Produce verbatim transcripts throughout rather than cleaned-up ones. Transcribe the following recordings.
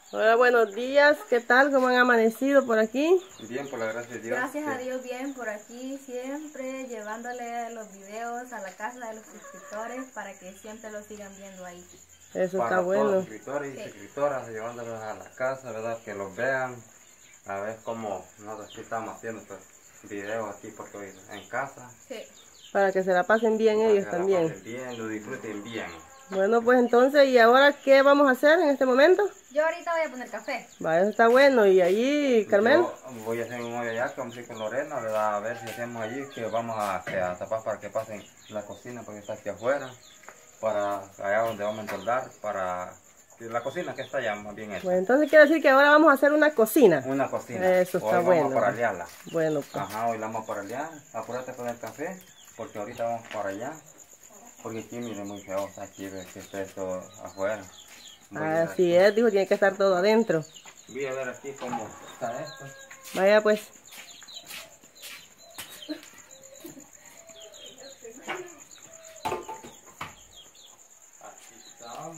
Hola, buenos días. ¿Qué tal? ¿Cómo han amanecido por aquí? Bien, por la gracia de Dios. Gracias sí. a Dios, bien por aquí, siempre llevándole los videos a la casa de los suscriptores para que siempre los sigan viendo ahí. Eso Para está todos bueno. los suscriptores y Sí. suscriptoras, llevándolos a la casa, ¿verdad? Que los vean, a ver cómo nosotros aquí estamos haciendo pues, videos aquí porque hoy en casa. Sí. Para que se la pasen bien para ellos que la también. pasen bien, lo disfruten bien. Bueno, pues entonces, ¿y ahora qué vamos a hacer en este momento? Yo ahorita voy a poner café. Va, eso está bueno. ¿Y allí, Carmel? Yo voy a hacer un hoyo allá, que vamos a ir con Lorena, ¿verdad? A ver si hacemos allí, que vamos a, que a tapar para que pasen la cocina, porque está aquí afuera, para allá donde vamos a entoldar, para la cocina que está allá más bien hecha. Bueno, entonces quiere decir que ahora vamos a hacer una cocina. Una cocina. Eso está hoy bueno. Vamos a paralearla. Bueno, pues. Ajá, hoy la vamos a paralear. Apúrate con el café, porque ahorita vamos para allá. Porque aquí, mire, muy feo está aquí, ve que está esto afuera. Voy a ver Así aquí. es, dijo, tiene que estar todo adentro. Voy a ver aquí cómo está esto. Vaya, pues. Aquí estamos.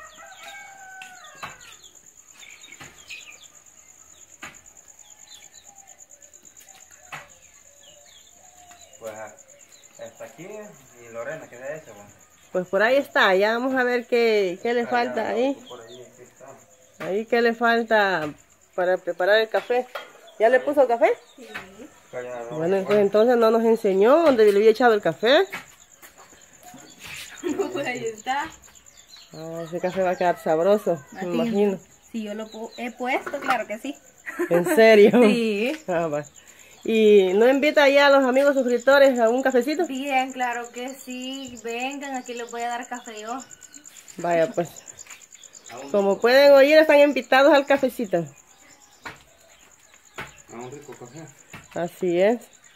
Pues está aquí y Lorena, ¿qué de eso? Pues por ahí está, ya vamos a ver qué, qué le falta ahí. Por ahí, aquí está. Ahí qué le falta para preparar el café. ¿Ya le puso café? Sí. Calla, no, Bueno, pues entonces no nos enseñó dónde le había echado el café. Pues ahí está. Ah, ese café va a quedar sabroso, me imagino. Si yo lo pu- he puesto, claro que sí. ¿En serio? Sí. Ah, va. ¿Y no invita ya a los amigos suscriptores a un cafecito? Bien, claro que sí. Vengan, aquí les voy a dar café yo. Vaya, pues. Como pueden oír, están invitados al cafecito. A un rico café. Así es.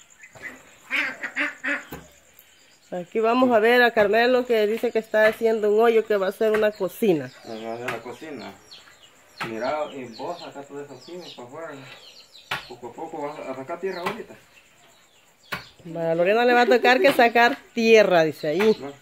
Aquí vamos a ver a Carmelo que dice que está haciendo un hoyo que va a ser una cocina. En la cocina. Mira, y vos acá todo eso aquí, para afuera. Poco a poco vas a sacar tierra ahorita. A Lorena le va a tocar que sacar tierra, dice ahí. ¿No?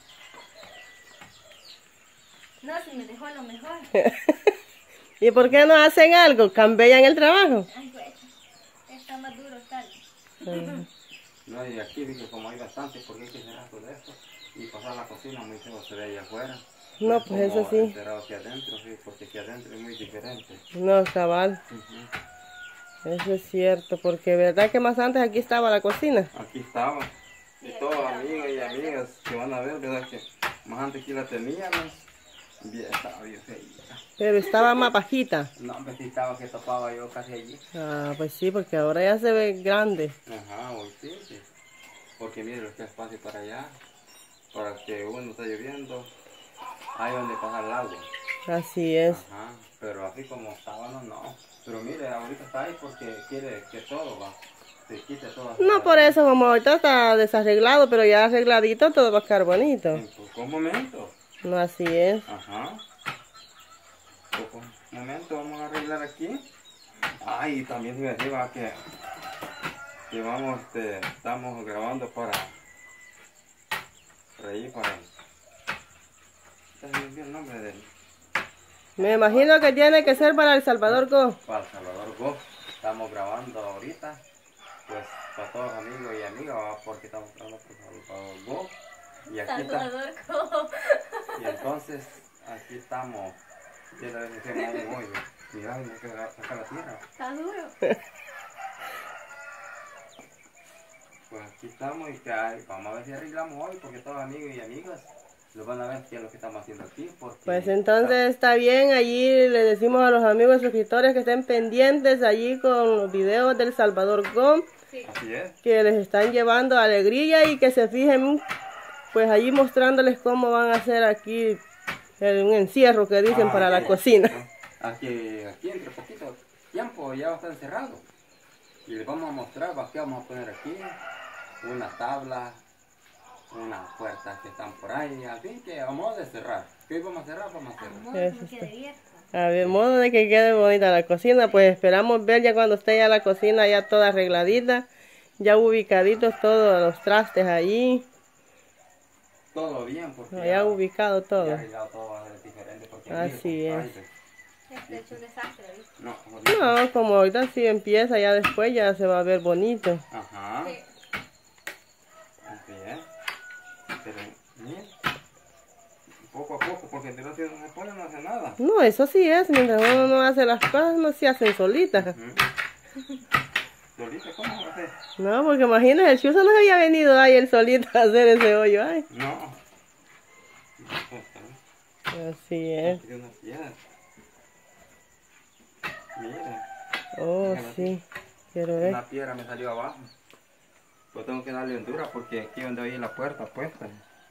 No, si me dejó lo mejor. ¿Y por qué no hacen algo? ¿Cambian el trabajo? Ay, pues, está más duro, tal. No, y aquí dije como hay bastante, porque hay que cerrar todo esto y pasar la cocina muy feo se ve allá afuera. No, Es pues como eso sí. encerrado aquí adentro, sí, porque aquí adentro es muy diferente. No, cabal. Ujú. Eso es cierto, porque verdad que más antes aquí estaba la cocina. Aquí estaba. Y todas amigas y amigas que van a ver, ¿verdad? Que más antes aquí la teníamos. Bien, estaba bien feita. Pero estaba más bajita. No, hombre, sí estaba que topaba yo casi allí. Ah, pues sí, porque ahora ya se ve grande. Ajá, hoy sí, sí. Porque mire, lo que espacio para allá, para que uno está lloviendo, hay donde pasar el agua. Así es. Ajá, pero así como estábamos, no. Pero mire, ahorita está ahí porque quiere que todo va, se quite todo. No, por eso, como ahorita está desarreglado, pero ya arregladito todo va a quedar bonito. En pocos momentos. No, así es. Ajá. Pocos momentos vamos a arreglar aquí. Ay, y también iba a decir va, que, que vamos, este, estamos grabando para, para ahí, para... ¿Está bien el nombre de él? Me imagino que tiene que ser para El Salvador Go. Para Salvador Go. Estamos grabando ahorita, pues para todos los amigos y amigas, ¿va? Porque estamos grabando para Salvador Go. Y aquí está. Salvador Co. Y entonces, aquí estamos. Quiero ver si hacemos un hoyo. Mira, hay que sacar la tierra. Está duro. Pues aquí estamos y que hay, vamos a ver si arreglamos hoy, porque todos amigos y amigas lo van a ver qué es lo que estamos haciendo aquí. Porque Pues entonces está bien, allí le decimos a los amigos suscriptores que estén pendientes allí con los videos del Salvador Go, Sí. Así es. que les están llevando alegría y que se fijen pues allí mostrándoles cómo van a hacer aquí el, un encierro que dicen Ah, para la sí. cocina. Aquí, aquí entre poquito tiempo ya va a estar cerrado. Y les vamos a mostrar, ¿va? ¿Qué vamos a poner aquí? Una tabla, unas puertas que están por ahí, así que vamos a cerrar. ¿Qué vamos a cerrar? Vamos a cerrar. Amor, Eso no está. quede abierto. A ver, modo de que quede bonita la cocina, pues esperamos ver ya cuando esté ya la cocina ya toda arregladita, ya ubicaditos todos los trastes allí, Todo bien, porque ya ubicado ya todo. arreglado todo va a ser diferente. Porque Así mire, es. ay, ve, Este hecho un desastre, ¿viste? No, horrible. No, como ahorita sí empieza, ya después ya se va a ver bonito. Ajá. Sí. Así es. Pero, mira, poco a poco, porque si no se no se pone, no hace nada. No, eso sí es, mientras uno no hace las cosas, no se hacen solitas. Ujú. ¿Solita cómo va a hacer? No, porque imagínate, el chuzo no se había venido ahí él solito a hacer ese hoyo, ay. No. Así es. Aquí una piedra. Mira, Oh, sí. Quiero ver. una piedra me salió abajo. Pues tengo que darle hondura porque aquí donde oí la puerta puesta.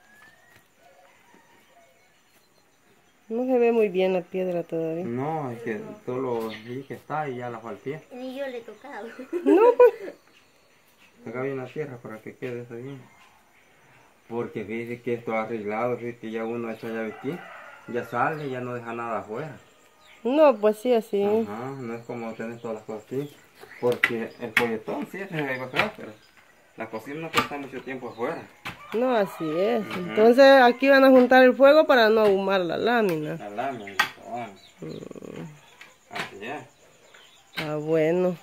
No se ve muy bien la piedra todavía. No, es que solo vi que está y ya la falté. Ni yo le he tocado. No, pues. Acá hay una tierra para que quede eso bien. Porque dice que esto arreglado, dice que ya uno echa llave aquí, ya sale, ya no deja nada afuera. No, pues sí, así. Ajá, no es como tener todas las cosas aquí. Porque el polletón sí se ve acá, pero la cocina no puede estar mucho tiempo afuera. No, así es. Entonces aquí van a juntar el fuego para no ahumar la lámina. La lámina, cabal. Así es. Ah, bueno.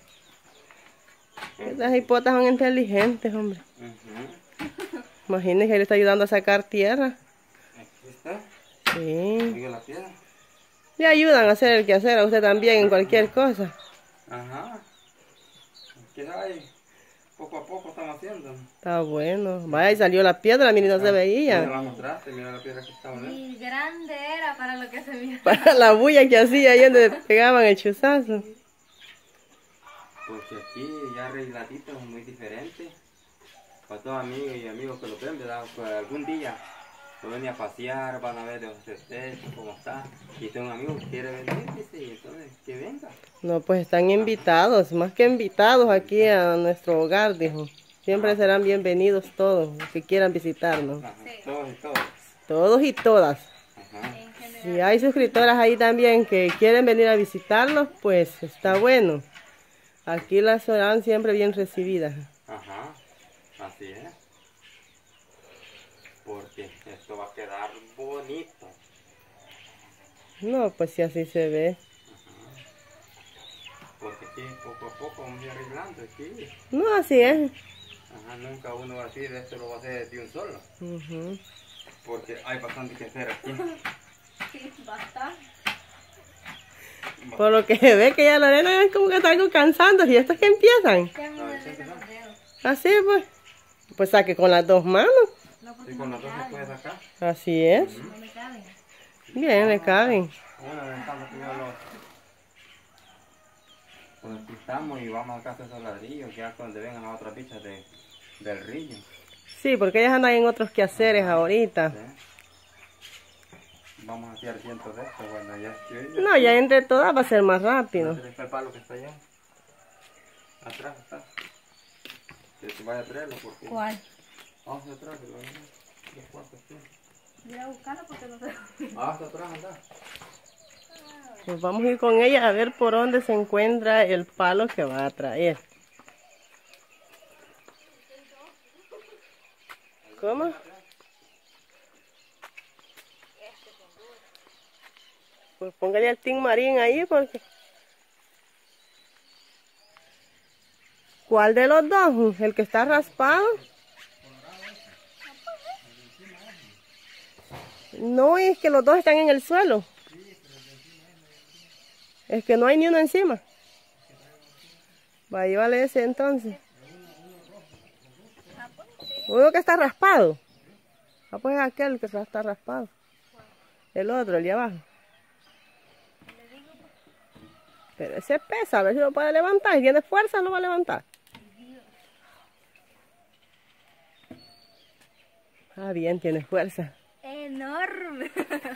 Estas hipotas son inteligentes, hombre. Ujú. Imagínese que él está ayudando a sacar tierra. Aquí está, Sí. sigue la piedra. Le ayudan a hacer el quehacer a usted también en cualquier cosa. Ajá. ¿Qué hay? Poco a poco estamos haciendo. Está bueno. Vaya, y salió la piedra, mire, no se Mira, veía. la mostraste, mira la piedra que estaba en él. Y grande era para lo que se mira. Para la bulla que hacía ahí donde pegaban el chuzazo. Porque aquí ya arregladito es muy diferente. Para todos amigos y amigos que lo ven, ¿verdad? Pues algún día lo ven a pasear, van a ver de techo, cómo está. Y tengo un amigo que quiere venir, dice, y entonces que venga. No, pues están invitados, más que invitados aquí a nuestro hogar, dijo. Siempre serán bienvenidos todos los que quieran visitarnos. Ajá, Sí. todos y todos. Todos y todas. Ajá. En general. Si hay suscriptoras ahí también que quieren venir a visitarlos, pues está bueno. Aquí las serán siempre bien recibidas. Ajá, así es. Porque esto va a quedar bonito. No, pues si así se ve. Porque aquí poco a poco vamos a ir arreglando aquí. No, así es. Ajá, nunca uno va a decir esto lo va a hacer de un solo. Ujú. Porque hay bastante que hacer aquí. Sí, bastante. Por lo que se ve que ya Lorena es como que está algo cansando. ¿Y estos que empiezan? Ya me duelen los dedos. Así pues. Pues saque con las dos manos. No, porque Sí, no con me las dos se caben. puede sacar. Así es. No me caben. Bien, le caben. Bueno, necesitamos primero los... Pues aquí estamos y vamos acá a hacer esos ladrillos, ya donde vengan las otras bichas de, del río. Sí, porque ellas andan en otros quehaceres ahorita. ¿Sí? Vamos a hacer cientos de estos, bueno, ya estoy. No, ya entre todas va a ser más rápido. ¿Dónde está el palo que está allá? Atrás está. Que se vaya a traerlo porque... ¿Cuál? Vamos a atrás, que lo vemos. Los cuartos, sí. Voy a buscarlo porque no sé. Ah, hasta atrás, anda. Pues vamos a ir con ella a ver por dónde se encuentra el palo que va a traer. ¿Cómo? Pues póngale al Team Marín ahí porque... ¿Cuál de los dos? ¿El que está raspado? No, es que los dos están en el suelo. Es que no hay ni uno encima. Va a llevarle ese entonces. Uno que está raspado. Ah, pues es aquel que está raspado. El otro, el de abajo. Pero ese pesa, a ver si lo puede levantar. Si tiene fuerza, lo va a levantar. Ah, bien, tiene fuerza. Enorme.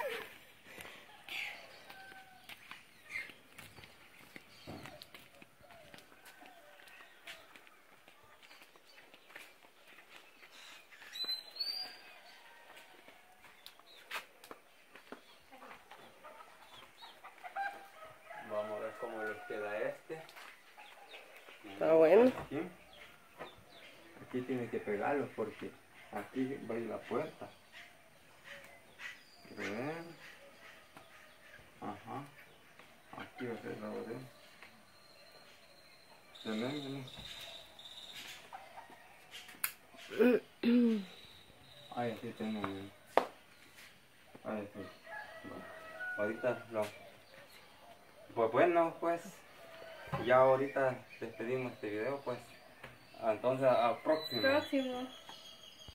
Vamos a ver cómo les queda este. Está bueno. Aquí, aquí tiene que pegarlo porque aquí va a ir la puerta. Quiero ver. Ajá. aquí va a ser la botella. Tenemos. Ahí sí tenemos. Ahí sí. Bueno, ahorita lo. Pues bueno, pues. Ya ahorita despedimos este video, pues. Entonces, al próximo. Próximo.